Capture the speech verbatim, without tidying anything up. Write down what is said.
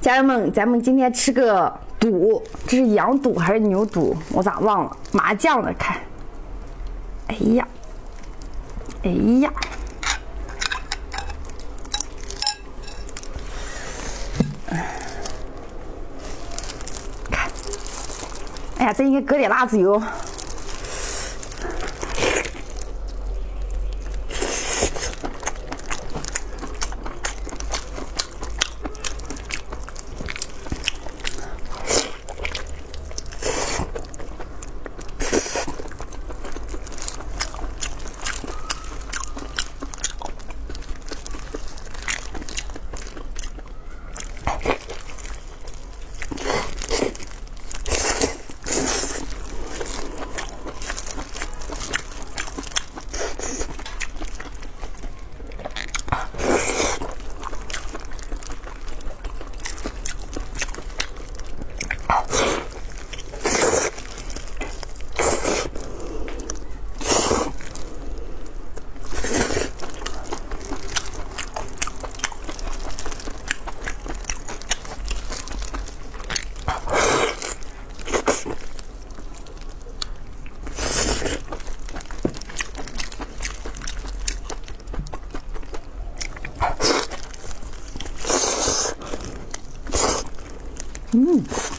家人们，咱们今天吃个肚，这是羊肚还是牛肚？我咋忘了？麻酱的，看。哎呀，哎呀，看，哎呀，这应该搁点辣子油。 嗯。